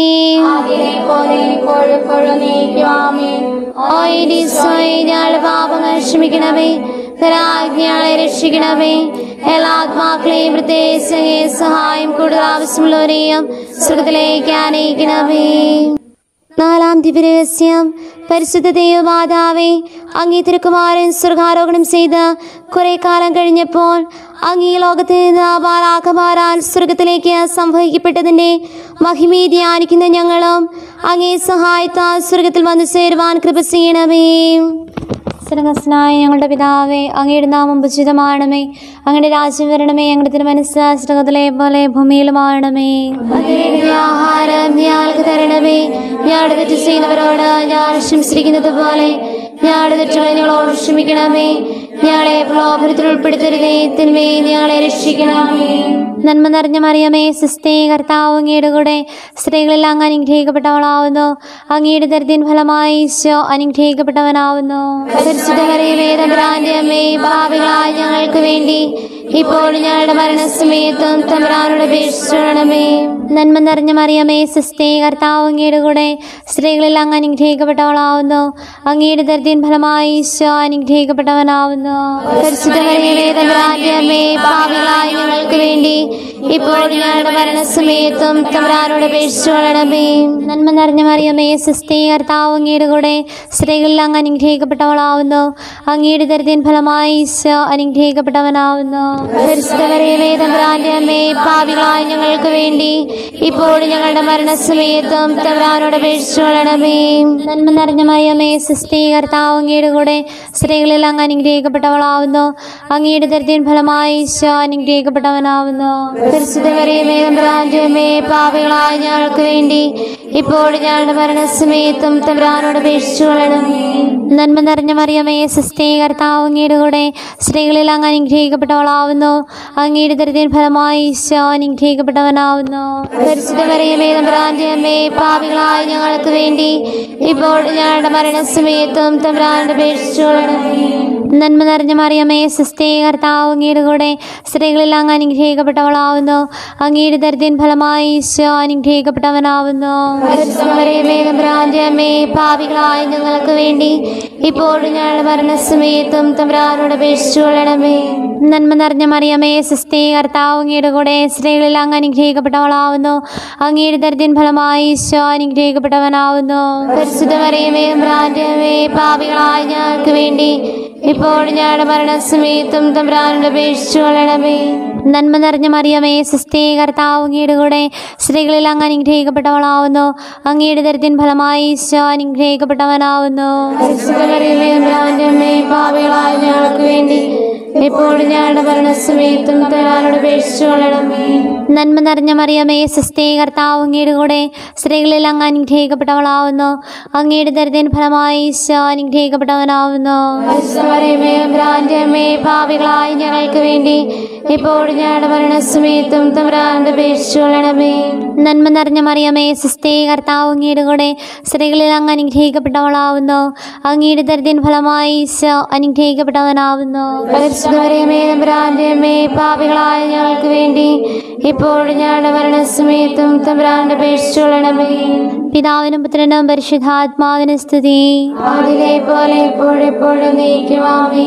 ഞങ്ങളുടെ പാപങ്ങൾ ക്ഷമിക്കണമേ, ഞങ്ങളെ രക്ഷിക്കണമേ. എല്ലാ ആത്മാക്കളെയും പ്രത്യേക സഹായം കൂടുതൽ ആവശ്യമുള്ളവരെയും സ്വർഗ്ഗത്തിലേക്ക് ആനയിക്കണമേ. നാലാം ദിവ്യരഹസ്യം. പരിശുദ്ധ ദൈവമാതാവേ, അങ്ങേ തിരുക്കുമാരൻ സ്വർഗാരോഹണം ചെയ്ത് കുറെ കാലം കഴിഞ്ഞപ്പോൾ അങ്ങ് ഈ ലോകത്തിൽ നിന്ന് മാലാഖമാരാൽ സ്വർഗത്തിലേക്ക് സംവഹിക്കപ്പെട്ടതിൻ്റെ മഹിമയെ ധ്യാനിക്കുന്ന ഞങ്ങളും അങ്ങേ സഹായത്താൽ സ്വർഗത്തിൽ വന്നു ചേരുവാൻ കൃപ ചെയ്യണമേ. സ്വർഗ്ഗസ്ഥനായ ഞങ്ങളുടെ പിതാവേ, അങ്ങയുടെ നാമം ഉചിതമാണമേ. അങ്ങയുടെ രാജ്യം വരണമേ. ഞങ്ങളുടെ തിരുമനസ്സ് സ്വർഗ്ഗത്തിലെ പോലെ ഭൂമിയിലുമാണമേ. ആഹാരം ഞങ്ങൾക്ക് തരണമേ. ഞങ്ങളുടെ തെറ്റ് ചെയ്യുന്നവരോട് ഞാൻ ക്ഷമിച്ചിരിക്കുന്നത് പോലെ ഞങ്ങളുടെ തെറ്റുകൾ ഞങ്ങളോട് ക്ഷമിക്കണമേ. ഞങ്ങളെ പ്രലോഭനത്തിൽ ഉൾപ്പെടുത്തരുതേ, തിന്മയെ ഞങ്ങളെ രക്ഷിക്കണമേ. നന്മ നിറഞ്ഞ മറിയമേ സുസ്ഥി, കർത്താവ് അങ്ങയുടെ കൂടെ സ്ത്രീകളെല്ലാം അങ്ങ് അനുഗ്രഹിക്കപ്പെട്ടവളാവുന്നു. അങ്ങയുടെ ദരിദ്രൻ ഫലമായി ഈശോ അനുഗ്രഹിക്കപ്പെട്ടവനാവുന്നു. പരിശുദ്ധ മറിയമേ തമ്പുരാന്റെ അമ്മേ, പാപികളായ ഞങ്ങൾക്ക് വേണ്ടി ഇപ്പോഴും ഞങ്ങളുടെ മരണസമയത്തും തമ്പുരാനോട് അപേക്ഷിക്കണമേ. നന്മ നിറഞ്ഞ മറിയമേ സുസ്ഥി, കർത്താവ് അങ്ങയുടെ കൂടെ സ്ത്രീകളെല്ലാം അങ്ങ് അനുഗ്രഹിക്കപ്പെട്ടവളാവുന്നു. അങ്ങയുടെ ദരിദ്രൻ ഫലമായി ഈശോ അനുഗ്രഹിക്കപ്പെട്ടവനാവുന്നു. പരിശുദ്ധ മറിയമേ തമ്പുരാന്റെ അമ്മേ, പാപികളായ ഞങ്ങൾക്ക് വേണ്ടി ഇപ്പോഴും ഞങ്ങളുടെ മരണസമയത്തും തമ്പുരാനോട് അപേക്ഷിക്കണമേ. നന്മ നിറഞ്ഞ മറിയമേ സുസ്ഥി, കർത്താവ് അങ്ങയുടെ കൂടെ സ്ത്രീകളെല്ലാം അങ്ങ് അനുഗ്രഹിക്കപ്പെട്ടവളാവുന്നു. അങ്ങയുടെ ദരിദ്രൻ ഫലമായി ഈശോ അനുഗ്രഹിക്കപ്പെട്ടവനാവുന്നു. പരിശുദ്ധ മറിയമേ തമ്പുരാന്റെ അമ്മേ, പാപികളായ ഞങ്ങൾക്ക് വേണ്ടി ഇപ്പോഴും ഞങ്ങളുടെ മരണസമയത്തും തമ്പുരാനോട് അപേക്ഷിക്കണമേ. നന്മ നിറഞ്ഞ മറിയമേ സുസ്ഥി, കർത്താവ് അങ്ങയുടെ കൂടെ സ്ത്രീകളെല്ലാം അങ്ങ് അനുഗ്രഹിക്കപ്പെട്ടവളാവുന്നു. അങ്ങയുടെ ദരിദ്രൻ ഫലമായി ഈശോ അനുഗ്രഹിക്കപ്പെട്ടവനാവുന്നു. പരിശുദ്ധ മറിയമേ തമ്പുരാന്റെ അമ്മേ, പാപികളായ ഞങ്ങൾക്ക് വേണ്ടി ഇപ്പോഴും ഞങ്ങളുടെ മരണസമയത്തും തമ്പുരാനോട് അപേക്ഷിച്ചുകൊള്ളണമേ. നന്മ നിറഞ്ഞ മറിയമേ സുസ്ഥി, കർത്താവ് അങ്ങയുടെ കൂടെ സ്ത്രീകളെല്ലാം അങ്ങ് അനുഗ്രഹിക്കപ്പെട്ടവളാവുന്നു. അങ്ങയുടെ ദരിദ്രൻ ഫലമായി ഈശോ അനുഗ്രഹിക്കപ്പെട്ടവനാവുന്നു. പരിശുദ്ധ മറിയമേ തമ്പുരാന്റെ അമ്മേ, പാപികളായ ഞങ്ങൾക്ക് വേണ്ടി ഇപ്പോഴും ഞങ്ങളുടെ മരണസമയത്തും തമ്പുരാനോട് അപേക്ഷിച്ചുകൊള്ളണമേ. നന്മ നിറഞ്ഞ മറിയമേ സുസ്ഥി, കർത്താവ് അങ്ങയുടെ കൂടെ സ്ത്രീകളെല്ലാം അങ്ങ് അനുഗ്രഹിക്കപ്പെട്ടവളാവുന്നു. അങ്ങയുടെ ദരിദ്രൻ ഫലമായി ഈശോ അനുഗ്രഹിക്കപ്പെട്ടവനാവുന്നു. പരിശുദ്ധ മറിയമേ തമ്പുരാന്റെ അമ്മേ, പാപികളായ ഞങ്ങൾക്ക് വേണ്ടി ഇപ്പോഴും ഞങ്ങളുടെ മരണസമയത്തും തമ്പുരാനോട് അപേക്ഷിച്ചുകൊള്ളണമേ. നന്മ നിറഞ്ഞ മറിയമേ സുസ്ഥി, കർത്താവ് അങ്ങയുടെ കൂടെ സ്ത്രീകളെല്ലാം അങ്ങ് അനുഗ്രഹിക്കപ്പെട്ടവളാവുന്നു. അങ്ങയുടെ ദരിദ്രൻ ഫലമായി ഈശോ അനുഗ്രഹിക്കപ്പെട്ടവനാവുന്നു. പരിശുദ്ധ മറിയമേ തമ്പുരാന്റെ അമ്മേ, പാപികളായ ഞങ്ങൾക്ക് വേണ്ടി ഇപ്പോഴും ഞങ്ങളുടെ മരണസമയത്തും തമ്പുരാനോട് അപേക്ഷിച്ചുകൊള്ളണമേ. നന്മ നിറഞ്ഞ മറിയമേ സുസ്ഥി, കർത്താവ് അങ്ങയുടെ കൂടെ സ്ത്രീകളിൽ അങ്ങ് അനുഗ്രഹിക്കപ്പെട്ടവളാവുന്നു. അങ്ങയുടെ ദരിദ്രൻ ഫലമായി ഈശോ അനുഗ്രഹിക്കപ്പെട്ടവനാവുന്നു. പരിശുദ്ധ മറിയമേ തമ്പുരാന്റെ അമ്മേ, പാപികളായ ഞങ്ങൾക്ക് വേണ്ടി ഇപ്പോഴും ഞങ്ങളുടെ മരണസമയത്തും തമ്പുരാനോട് അപേക്ഷിച്ചുകൊള്ളണമേ. നന്മ നിറഞ്ഞ മറിയമേ സ്വസ്തി, കർത്താവ് അങ്ങയുടെ കൂടെ സ്ത്രീകളിൽ അങ്ങ് അനുഗ്രഹിക്കപ്പെട്ടവളാവുന്നു. അങ്ങയുടെ ദരിദ്രൻ ഫലമായി ഈശോ അനുഗ്രഹിക്കപ്പെട്ടവനാവുന്നു. അമ്മേ, പാപികളായ ഞങ്ങൾക്ക് വേണ്ടി ഇപ്പോഴും ഞങ്ങളുടെ മരണസമയത്തും തമ്പുരാനോട് അപേക്ഷിച്ചുകൊള്ളണമേ. നന്മ നിറഞ്ഞ മറിയമേ സ്വസ്തി, കർത്താവ് അങ്ങയുടെ കൂടെ സ്ത്രീകളിൽ അങ്ങ് അനുഗ്രഹിക്കപ്പെട്ടവളാവുന്നു. അങ്ങയുടെ ദരിദ്രൻ ഫലമായി ഈശോ അനുഗ്രഹിക്കപ്പെട്ടവനാവുന്നു. അമ്മേ, പാപികളായ ഞങ്ങൾക്ക് വേണ്ടി ഇപ്പോഴും ഞങ്ങളുടെ മരണസമയത്തും തമ്പുരാനോട് അപേക്ഷിച്ചുകൊള്ളണമേ. പിതാവിനും പുത്രനും പരിശുദ്ധാത്മാവിനും സ്തുതി. അതിലെ പോലെ എപ്പോഴും എപ്പോഴും നീക്കുവാമേ.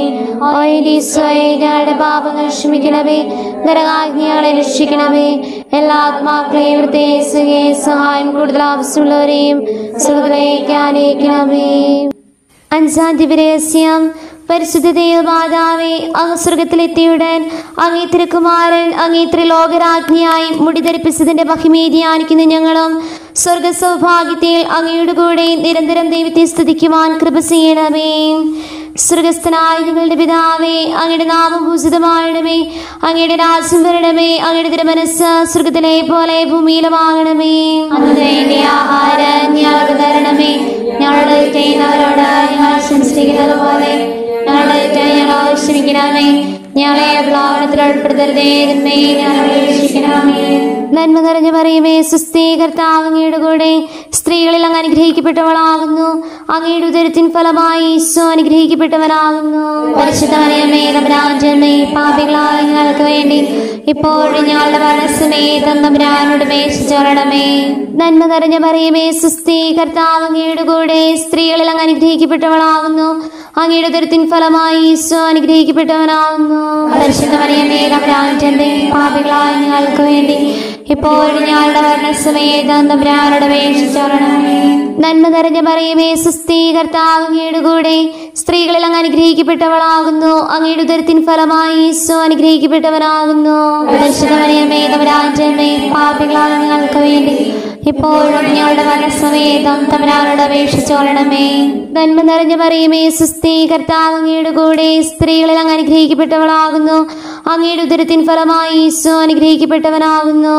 ഞങ്ങളുടെ പാപങ്ങൾ ക്ഷമിക്കണമേ, നരകാഗ്നികളെ രക്ഷിക്കണമേ. എല്ലാ ആത്മാക്കളെയും പ്രത്യേകിച്ച് സഹായം കൂടുതൽ ആവശ്യമുള്ളവരെയും സുഖത്തിലേക്ക് ആനയിക്കണമേ. അഞ്ചാം ദിവരഹസ്യം. പരിശുദ്ധ ദൈവമാതാവേ, അങ്ങ് സ്വർഗത്തിലെത്തിയുടൻ അങ്ങേ തിരുക്കുമാരൻ അങ്ങേ ത്രിലോകരാജ്ഞിയായി മുടിധരിപ്പിച്ചതിന്റെ മഹിമയെ ധ്യാനിക്കുന്ന ഞങ്ങളും സ്വർഗ സൗഭാഗ്യത്തിൽ അങ്ങയുടെ കൂടെ നിരന്തരം ദൈവത്തെ സ്തുതിക്കുവാൻ കൃപ ചെയ്യണമേ. സ്വർഗസ്ഥനായ ഞങ്ങളുടെ പിതാവേ, അങ്ങയുടെ നാമം പൂജിതമാകണമേ. അങ്ങയുടെ രാജ്യം വരണമേ. അങ്ങയുടെ തിരുമനസ്സ് സ്വർഗത്തിലെ പോലെ ഭൂമിയിലുമാകണമേ. അതിന്റെ ആഹാരം ഞങ്ങൾക്ക് തരണമേ. ഞങ്ങളുടെ ചെയ്യുന്നവരോട് ഞങ്ങൾ ക്ഷമിച്ചിരിക്കുന്നത് പോലെ ഞങ്ങളുടെ ഞങ്ങളോട് ക്ഷമിക്കണമേ. ഞങ്ങളെ പ്രലോഭനത്തിൽ ഉൾപ്പെടുത്തരുതേ, ഞങ്ങളെ രക്ഷിക്കണമേ. നന്മ നിറഞ്ഞ മറിയമേ സ്വസ്തി, കർത്താവ് അങ്ങയുടെ കൂടെ സ്ത്രീകളിൽ അങ്ങ് അനുഗ്രഹിക്കപ്പെട്ടവളാകുന്നു. അങ്ങയുടെ ഉദരത്തിൻ ഫലമായി ഈശോ അനുഗ്രഹിക്കപ്പെട്ടവനാകുന്നു. പരിശുദ്ധ മറിയമേ, തമ്പുരാന്റെ അമ്മേ, പാപികളായ ഞങ്ങൾക്ക് വേണ്ടി ഇപ്പോഴും ഞങ്ങളുടെ മരണസമയത്തും തമ്പുരാനോട് അപേക്ഷിച്ചുകൊള്ളണമേ. നന്മ നിറഞ്ഞ മറിയമേ സ്വസ്തി, കർത്താവ് അങ്ങയുടെ കൂടെ സ്ത്രീകളിൽ അങ്ങ് അനുഗ്രഹിക്കപ്പെട്ടവളാകുന്നു. അങ്ങയുടെ ഉദരത്തിൻ ഫലമായി ഈശോ അനുഗ്രഹിക്കപ്പെട്ടവനാകുന്നു. പരിശുദ്ധ മറിയമേ, തമ്പുരാന്റെ അമ്മേ, പാപികളായ ഞങ്ങൾക്ക് വേണ്ടി ഇപ്പോഴും ഞങ്ങളുടെ മരണസമയത്തും തമ്പുരാനോട് അപേക്ഷിച്ചുകൊള്ളണമേ. നന്മ നിറഞ്ഞ മറിയമേ സ്വസ്തി, കർത്താവ് അങ്ങയുടെ കൂടെ സ്ത്രീകളിൽ അങ്ങ് അനുഗ്രഹിക്കപ്പെട്ടവളാകുന്നു. അങ്ങയുടെ ഉദരത്തിൻ ഫലമായി ഈശോ അനുഗ്രഹിക്കപ്പെട്ടവനാകുന്നു. പരിശുദ്ധ മറിയമേ, തമ്പുരാന്റെ അമ്മേ, പാപികളായ ഞങ്ങൾക്ക് വേണ്ടി ഇപ്പോഴും ഞങ്ങളുടെ മരണസമയത്തും തമ്പുരാനോട് അപേക്ഷിച്ചുകൊള്ളണമേ. നന്മ നിറഞ്ഞ മറിയമേ സ്വസ്തി, കർത്താവ് അങ്ങയുടെ കൂടെ സ്ത്രീകളിൽ അങ്ങ് അനുഗ്രഹിക്കപ്പെട്ടവളാകുന്നു. അങ്ങയുടെ ഉദരത്തിൻ ഫലമായി ഈശോ അനുഗ്രഹിക്കപ്പെട്ടവനാകുന്നു.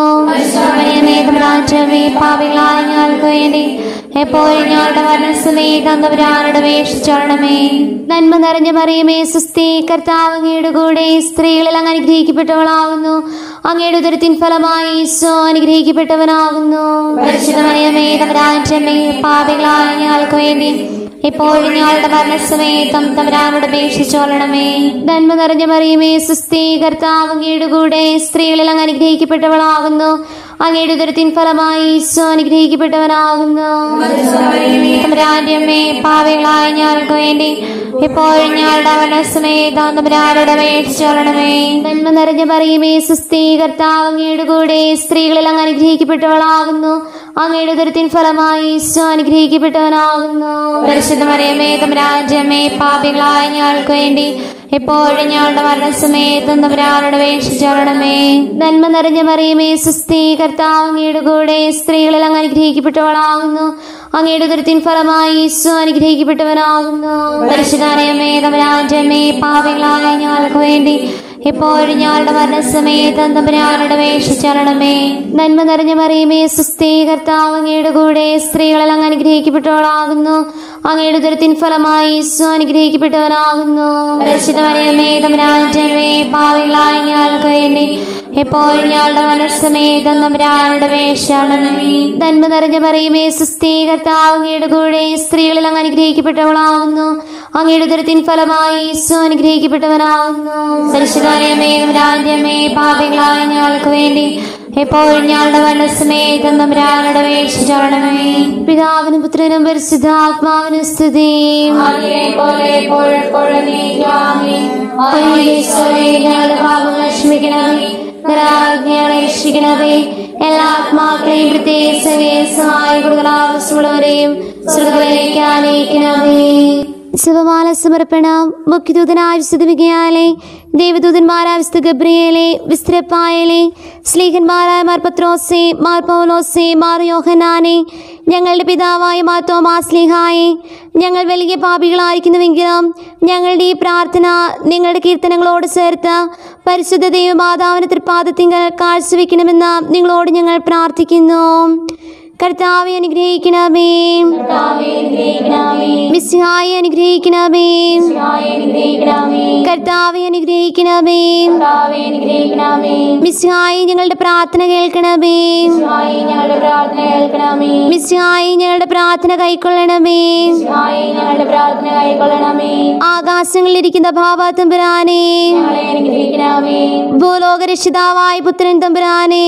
പാപികളായ ഞങ്ങൾക്ക് വേണ്ടി എപ്പോഴും ഞങ്ങളുടെ മരണസമയത്തും തമ്പുരാനോട് അപേക്ഷിച്ചുകൊള്ളണമേ. നന്മ നിറഞ്ഞ മറിയമേ സ്വസ്തി, കർത്താവ് അങ്ങയുടെ കൂടെ സ്ത്രീകളിൽ അങ്ങ് അനുഗ്രഹിക്കപ്പെട്ടവളാകുന്നു. അങ്ങയുടെ ഉദരത്തിൻ ഫലമായി ഈശോ അനുഗ്രഹിക്കപ്പെട്ടവനാകുന്നു. പരിശുദ്ധ മറിയമേ, തമ്പുരാന്റെ അമ്മേ, പാപികളായ ഞങ്ങൾക്ക് വേണ്ടി ഇപ്പോഴും ഞങ്ങളുടെ മരണസമയത്തും തമ്പുരാനോട് അപേക്ഷിച്ചുകൊള്ളണമേ. നന്മ നിറഞ്ഞ മറിയമേ സ്വസ്തി, കർത്താവ് അങ്ങയുടെ കൂടെ സ്ത്രീകളിൽ അങ്ങ് അനുഗ്രഹിക്കപ്പെട്ടവളാകുന്നു. അങ്ങയുടെ ഉദരത്തിൻ ഫലമായി ഈശോ അനുഗ്രഹിക്കപ്പെട്ടവനാകുന്നു. തമ്പുരാന്റെ അമ്മേ, പാപികളായ ഞങ്ങൾക്ക് വേണ്ടി ഇപ്പോഴും ഞങ്ങളുടെ മരണസമയത്തും തമ്പുരാനോട് അപേക്ഷിച്ചുകൊള്ളണമേ. നന്മ നിറഞ്ഞ മറിയമേ സ്വസ്തി, കർത്താവ് അങ്ങയുടെ കൂടെ സ്ത്രീകളിൽ അങ്ങ് അനുഗ്രഹിക്കപ്പെട്ടവളാകുന്നു. അങ്ങയുടെ ഉദരത്തിൻ ഫലമായി ഈശോ അനുഗ്രഹിക്കപ്പെട്ടവനാകുന്നു. പരിശുദ്ധ മറിയമേ, തമ്പുരാന്റെ അമ്മേ, പാപികളായ ഞങ്ങൾക്ക് വേണ്ടി എപ്പോഴും ഞങ്ങളുടെ മരണസമയത്തും തമ്പുരാനോട് അപേക്ഷിച്ചുകൊള്ളണമേ. നന്മ നിറഞ്ഞ മറിയമേ സ്വസ്തി, കർത്താവ് അങ്ങയുടെ കൂടെ സ്ത്രീകളിൽ അങ്ങ് അനുഗ്രഹിക്കപ്പെട്ടവളാകുന്നു. അങ്ങയുടെ ഉദരത്തിൻ ഫലമായി ഈശോ അനുഗ്രഹിക്കപ്പെട്ടവനാകുന്നു. പരിശുദ്ധ മറിയമേ, തമ്പുരാന്റെ അമ്മേ, പാപികളായ ഞങ്ങൾക്ക് വേണ്ടി എപ്പോഴും ഞങ്ങളുടെ മരണസമയത്തും തമ്പുരാനോട് അപേക്ഷിച്ചുകൊള്ളണമേ. നന്മ നിറഞ്ഞ മറിയമേ സ്വസ്തി, കർത്താവ് അങ്ങയുടെ കൂടെ സ്ത്രീകളിൽ അങ്ങ് അനുഗ്രഹിക്കപ്പെട്ടവളാകുന്നു. അങ്ങയുടെ ഉദരത്തിൻ ഫലമായി ഈശോ അനുഗ്രഹിക്കപ്പെട്ടവനാകുന്നു. പരിശുദ്ധ മറിയമേ, തമ്പുരാന്റെ അമ്മേ, പാപികളായ ഞങ്ങൾക്ക് വേണ്ടി എപ്പോഴും ഞങ്ങളുടെ മരണസമയത്തും തമ്പുരാനോട് അപേക്ഷിച്ചുകൊള്ളണമേ. നന്മ നിറഞ്ഞ മറിയമേ സ്വസ്തി, കർത്താവ് അങ്ങയുടെ കൂടെ സ്ത്രീകളിൽ അങ്ങ് അനുഗ്രഹിക്കപ്പെട്ടവളാകുന്നു. അങ്ങയുടെ ഉദരത്തിൻ ഫലമായി ഈശോ അനുഗ്രഹിക്കപ്പെട്ടവനാകുന്നു. പരിശുദ്ധ മറിയമേ, തമ്പുരാന്റെ അമ്മേ, പാപികളായ ഞങ്ങൾക്ക് വേണ്ടി എപ്പോഴും ഞങ്ങളുടെ മരണസമയത്തും തമ്പുരാനോട് അപേക്ഷിച്ചുകൊള്ളണമേ. പിതാവിനും പുത്രനും പരിശുദ്ധാത്മാവിനും സ്തുതി. ഞങ്ങളുടെ പാപങ്ങൾ ക്ഷമിക്കണമേ, നരകാഗ്നികളെ രക്ഷിക്കണമേ. എല്ലാ ആത്മാക്കളെയും പ്രത്യേക സഹായ കൂടുതൽ ആവശ്യമുള്ളവരെയും സ്വർഗ്ഗത്തിലേക്ക് ആനയിക്കണമേ. ശുഭമാല സമർപ്പണം. മുഖ്യദൂതനായ വിശുദ്ധ മിഖായേലേ, ദേവദൂതന്മാരായ വിശുദ്ധ ഗബ്രിയേലേ, വിസ്തൃപ്പായേലേ, സ്ലീഹന്മാരായ മാർ പത്രോസേ, മാർ പൗലോസേ, മാർ യോഹന്നാനേ, ഞങ്ങളുടെ പിതാവായ മാർത്തോമാ ശ്ലീഹായെ, ഞങ്ങൾ വലിയ പാപികളായിരിക്കുന്നുവെങ്കിലും ഞങ്ങളുടെ ഈ പ്രാർത്ഥന നിങ്ങളുടെ കീർത്തനങ്ങളോട് ചേർത്ത് പരിശുദ്ധ ദൈവമാതാവിന്റെ തൃപ്പാദത്തിങ്കൽ കാഴ്ചവെക്കണമെന്ന് നിങ്ങളോട് ഞങ്ങൾ പ്രാർത്ഥിക്കുന്നു. കർത്താവെ അനുഗ്രഹിക്കണമേ, മിശിഹായെ അനുഗ്രഹിക്കണമേ, കർത്താവെ അനുഗ്രഹിക്കണമേ, മിശിഹായെ ഞങ്ങളുടെ പ്രാർത്ഥന കേൾക്കണമേ, മിശിഹായെ ഞങ്ങളുടെ പ്രാർത്ഥന കൈക്കൊള്ളണമേ. ആകാശങ്ങളിലിരിക്കുന്ന ബാബാ തമ്പുരാനെ, ഭൂലോകരക്ഷിതാവായ പുത്രൻ തമ്പുരാനെ,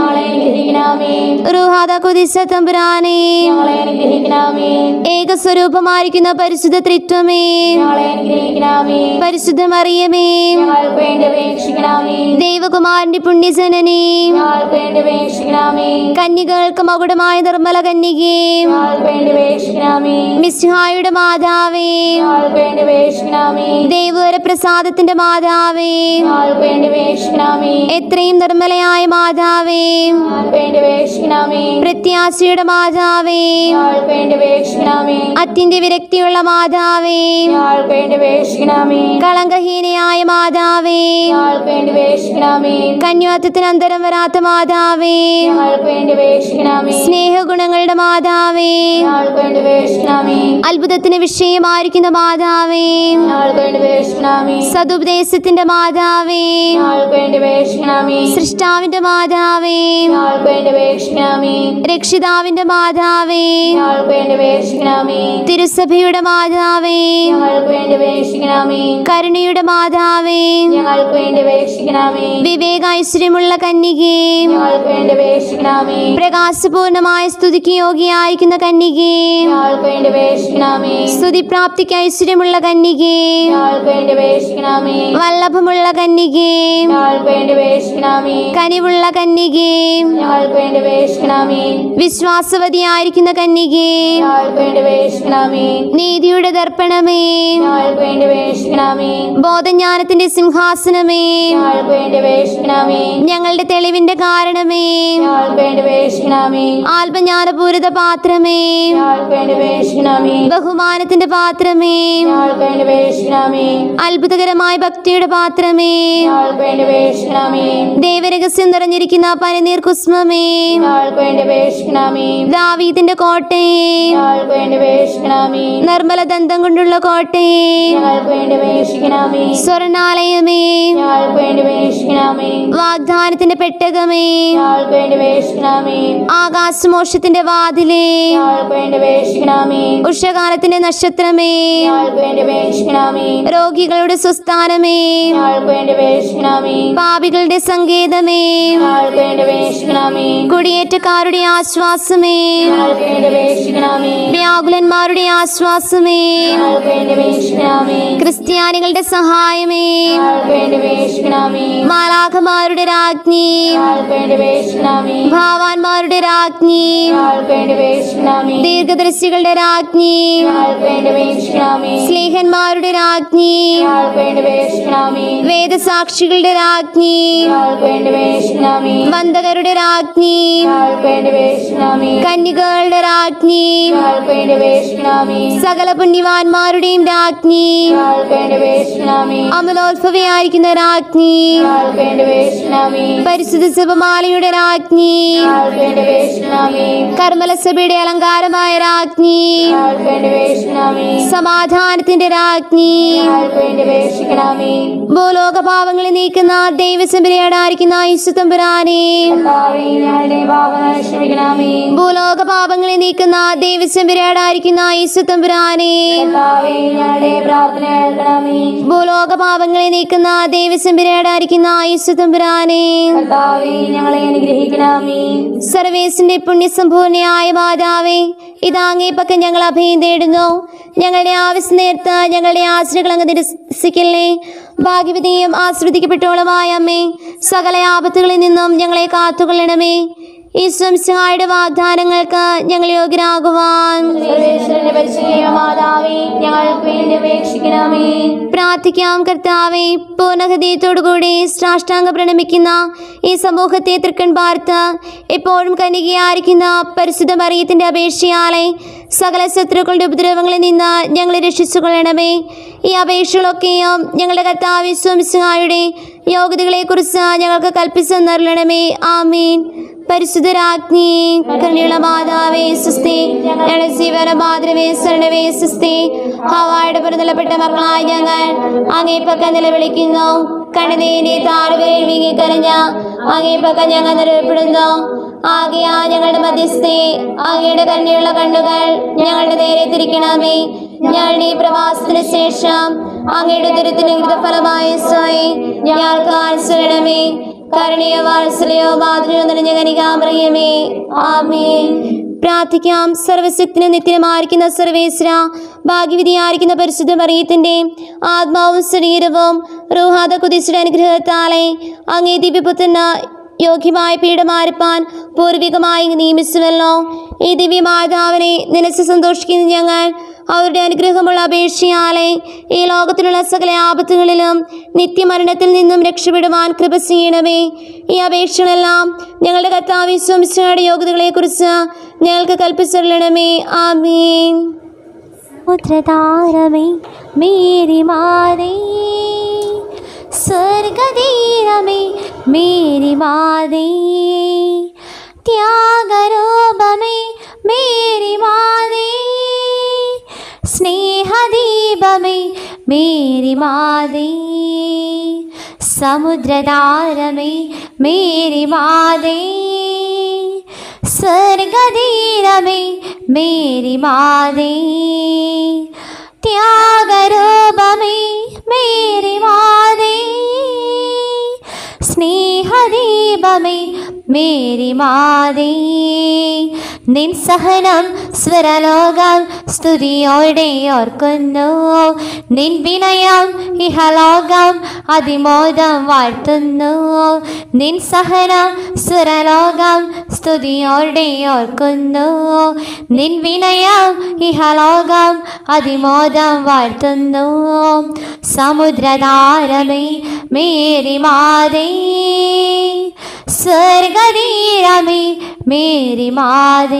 റൂഹാദ ഖുദ്ദീസ തമ്പുരാനെ, ഏകസ്വരൂപമായിരിക്കുന്ന പരിശുദ്ധ ത്രിത്വമേ, പരിശുദ്ധ മറിയമേ, ദൈവകുമാരന്റെ പുണ്യജനനേ, കന്യകൾക്ക് മകുടമായ നിർമ്മല കന്യകേ, മിശിഹായുടെ മാതാവേ, ദൈവവര പ്രസാദത്തിന്റെ മാതാവേ, എത്രയും നിർമ്മലയായ മാതാവേ, പ്രത്യാശയുടെ മാതാവേ, അത്യന്ത വിരക്തിയുള്ള മാതാവേ, കളങ്കഹീനയായ മാതാവേ, കന്യാത്വത്തിന് അന്തരം വരാത്ത മാതാവേ, സ്നേഹഗുണങ്ങളുടെ മാതാവേ, അത്ഭുതത്തിന് വിഷയമായിരിക്കുന്ന മാതാവേ, സതുപദേശത്തിന്റെ മാതാവേ, സൃഷ്ടാവിന്റെ മാതാവേ, രക്ഷിതാവിന്റെ മാതാവേ, തിരുസഭയുടെ മാതാവേ, കരുണയുടെ മാതാവേ, വിവേകാശ്വര്യമുള്ള കന്യകേ, പ്രകാശപൂർണമായ സ്തുതിക്ക് യോഗ്യയായിരിക്കുന്ന കന്യകേ, സ്തുതിപ്രാപ്തിക്ക് ഐശ്വര്യമുള്ള കന്യകേ, വല്ലഭമുള്ള കന്യകേ, കനിവുള്ള കന്യകേ, വിശ്വാസവതിയായിരിക്കുന്ന കന്യകേ, നീതിയുടെ ദർപ്പണമേ, ബോധജ്ഞാനത്തിന്റെ സിംഹാസനമേ, ഞങ്ങളുടെ തെളിവിന്റെ കാരണമേ, ആത്മജ്ഞാനപൂരിത പാത്രമേ, ബഹുമാനത്തിന്റെ പാത്രമേ, അത്ഭുതകരമായ ഭക്തിയുടെ പാത്രമേ, ദൈവരഹസ്യം നിറഞ്ഞിരിക്കുന്ന പനിനീർ കുസ്മമേ, ദാവീദിന്റെ കോട്ടയെ, നിർമ്മല ദന്തം കൊണ്ടുള്ള കോട്ടയെ, സ്വർണാലയമേ, വാഗ്ദാനത്തിന്റെ പെട്ടകമേ, ആകാശമോക്ഷത്തിന്റെ വാതിലേ, ഉഷകാലത്തിന്റെ നക്ഷത്രമേ, രോഗികളുടെ സുസ്ഥാനമേ, പാപികളുടെ സങ്കേതമേ, കുടിയേറ്റക്കാരുടെ ആശ്വാസമേ, വ്യാകുലന്മാരുടെ ആശ്വാസമേ, ക്രിസ്ത്യാനികളുടെ സഹായമേ, മാലാഖമാരുടെ രാജ്ഞി, ഭാവാന്മാരുടെ രാജ്ഞി, ദീർഘദർശികളുടെ രാജ്ഞി, സ്നേഹന്മാരുടെ രാജ്ഞി, വേദസാക്ഷികളുടെ രാജ്ഞി, വന്ദകരുടെ രാജ്ഞി, കന്യകകളുടെ രാജ്ഞി, സകല പുണ്യവാന്മാരുടെയും രാജ്ഞി, അമലോത്ഭവയായിരിക്കുന്ന രാജ്ഞി, പരിശുദ്ധ ജപമാലയുടെ രാജ്ഞി, കർമ്മലസഭയുടെ അലങ്കാരമായ രാജ്ഞി, സമാധാനത്തിന്റെ രാജ്ഞി, ഭൂലോകപാപങ്ങളെ നീക്കുന്ന ദൈവസംബരയാടായിരിക്കുന്ന യേശുതമ്പുരാനെ, ഭൂലോക പാപങ്ങളെ നീക്കുന്ന ദൈവസംബരയാടായിരിക്കുന്ന യേശുതമ്പുരാനെ, ഭൂലോക പാപങ്ങളെ നീക്കുന്ന ദൈവസംബരയാടായിരിക്കുന്ന യേശുതമ്പുരാനെ, സർവേസിന്റെ പുണ്യസമ്പൂർണയായ മാതാവേ, ഇതാങ്ങേ പക്കം ഞങ്ങൾ അഭയം തേടുന്നു. ഞങ്ങളുടെ ആവശ്യം നേർത്ത് ഞങ്ങളുടെ ആശ്രയങ്ങൾ അങ്ങ് നിരസിക്കല്ലേ. ഭാഗ്യവതിയും ആശ്രദിക്കപ്പെട്ടോളമായ അമ്മേ, സകല ആപത്തുകളിൽ നിന്നും ഞങ്ങളെ കാത്തുകൊള്ളണമേ. ഈശ്വംസിഹായുടെ വാഗ്ദാനങ്ങൾക്ക് ഞങ്ങൾ യോഗ്യരാകുവാൻ പ്രാർത്ഥിക്കാം. കർത്താവേ, പൂർണ്ണഹൃദയത്തോടുകൂടി സാഷ്ടാംഗ പ്രണമിക്കുന്ന ഈ സമൂഹത്തെ തൃക്കൺ പാർത്ത് എപ്പോഴും കന്യകയായിരിക്കുന്ന പരിശുദ്ധ മറിയത്തിന്റെ അപേക്ഷയാലെ സകല ശത്രുക്കളുടെ ഉപദ്രവങ്ങളിൽ നിന്ന് ഞങ്ങളെ രക്ഷിച്ചുകൊള്ളണമേ. ഈ അപേക്ഷകളൊക്കെയും ഞങ്ങളുടെ കർത്താവ് ഈശ്വംസിഹായുടെ യോഗ്യതകളെക്കുറിച്ച് ഞങ്ങൾക്ക് കൽപ്പിച്ചു തരണമേ. ആമീൻ. പരിശുദ്ധരാജ്ഞി, കരുണയുള്ള മാതാവേ സുസ്തി, ഞങ്ങളുടെ ജീവന മാതൃവേ ശരണവേ സുസ്തി. ഹവ്വായുടെ പുറന്തള്ളപ്പെട്ട മക്കളായ ഞങ്ങൾ അങ്ങേ പക്കം നിലവിളിക്കുന്നു. കണ്ണുനീരിന്റെ താഴ്വരയിൽ വീങ്ങിക്കരഞ്ഞ അങ്ങേ പക്കം ഞങ്ങൾ നിലവിളിപ്പെടുന്നു. ആകയാ ഞങ്ങളുടെ മധ്യസ്ഥേ, അങ്ങയുടെ കരുണയുള്ള കണ്ണുകൾ ഞങ്ങളുടെ നേരെ തിരിക്കണമേ. ഞങ്ങളുടെ ഈ പ്രവാസത്തിന് ശേഷം അങ്ങയുടെ ദുരിതത്തിന് ഫലമായ സ്വയം ഞങ്ങൾക്ക് ആശ്രയിക്കണമേ. കരുണയോ വാത്സല്യോ മാതൃയോ നിറഞ്ഞ കനികാമറിയമേ. ആമേൻ. പ്രാർത്ഥിക്കാം. സർവശക്തിനും നിത്യമായിരിക്കുന്ന സർവേശ്വര, ഭാഗ്യവിധിയായിരിക്കുന്ന പരിശുദ്ധ മറിയത്തിന്റെ ആത്മാവും ശരീരവും റൂഹാദ കുതിശയുടെ അനുഗ്രഹത്താലെ അങ്ങേ ദിവ്യപുത്രന് യോഗ്യമായ പീഠമാരിപ്പാൻ പൂർവികമായി നിയമിച്ചുവല്ലോ. ഈ ദിവ്യമാതാവിനെ നനച്ച് സന്തോഷിക്കുന്ന ഞങ്ങൾ അവരുടെ അനുഗ്രഹമുള്ള അപേക്ഷയാലെ ഈ ലോകത്തിലുള്ള സകല ആപത്തുകളിലും നിത്യമരണത്തിൽ നിന്നും രക്ഷപ്പെടുവാൻ കൃപ ചെയ്യണമേ. ഈ അപേക്ഷകളെല്ലാം ഞങ്ങളുടെ കർത്താവ് ഈശോമിശിഹായുടെ യോഗ്യതകളെക്കുറിച്ച് ഞങ്ങൾക്ക് കൽപ്പിച്ചുകൊള്ളണമേ. ആമീൻ. സമുദ്രതാരമേ മേരി മാതേ, സ്വർഗധീരമേ മേരി മാതേ, ത്യാഗരൂപമേ മേരി മാതേ, സ്നേഹദീപമേ മേരി മാതേ, സമുദ്രതാരമേ മേരി മാതേ, സ്വർഗധീരമേ മേരി മാതേ, ത്യാഗരൂപമേ മേരി മാതേ, സ്നേഹദീപമേ മേരി മാതേ. നിൻ സഹനം സ്വരലോകം സ്തുതിയോടെ ഓർക്കുന്നു, നിൻ വിനയം ഇഹലോകം അതിമോദം വാഴ്ത്തുന്നു. നിൻ സഹനം സ്വരലോകം സ്തുതിയോടെ ഓർക്കുന്നു, നിൻ വിനയം ഇഹലോകം അതിമോദം വാഴ്ത്തുന്നു. സമുദ്രതാരമേ മേരി മാതേ, സ്വർഗധീരമേ മേരി മാതേ,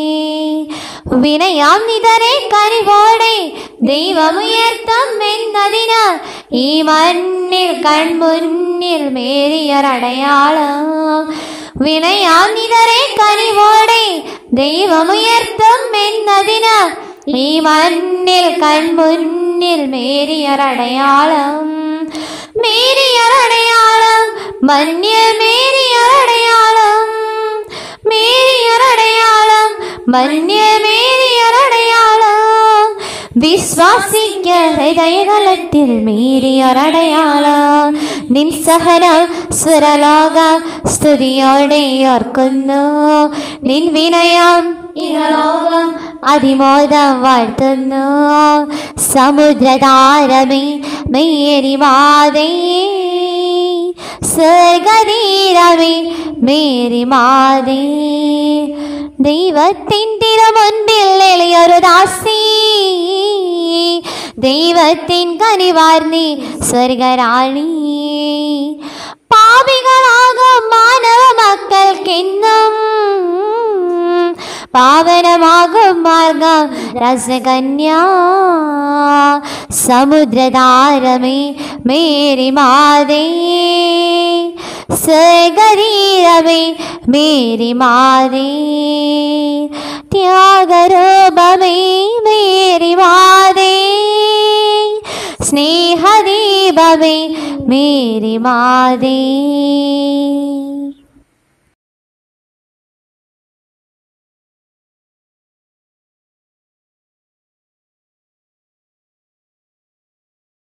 വിനയാം നിതരെ കനിവോടെ ദൈവമുയർത്തം എന്നതിന് ഈ മണ്ണിൽ കൺമുന്നിൽ മേരിയൊരടയാളം. വിനയാം നിതരെ കനിവോടെ ദൈവമുയർത്തം എന്നതിന് ഈ മണ്ണിൽ കൺമുന്നിൽ മേരിയൊരടയാളം. മേരിയൊരടയാളം, മഞ്ഞ മേരിയൊരടയാളം, മേരിയൊരടയാളം, മഞ്ഞ മേരിയൊരടയാളം. വിശ്വാസിക്ക ഹൃദയതലത്തിൽ മേരിയൊരടയാളം. നിൻ സഹനം സ്വരലോക സ്തുതിയോടെ ഓർക്കുന്നു, നിൻ വിനയം ഇഹലോകം അതിമോദം വാഴ്ത്തുന്നു. സമുദ്രതാരമേ മേരി മാതേ, സ്വർഗധീരമേ മേരി മാതേ, ദൈവത്തിൻ തിരുമുൻപിൽ എളിയൊരു ദാസി, ദൈവത്തിൻ കനിവാർന്നി സ്വർഗരാണി. പാപികളാകും മാനവ മക്കൾക്കെന്നും പാവനമാകും മാർഗം രസകന്യ. സമുദ്രതാരമേ മേരി മാതേ, സ്വർഗധീരമേ മേരി മാതേ, ത്യാഗരൂപമേ മേരി മാതേ, സ്നേഹദീപമേ മേരി മാതേ.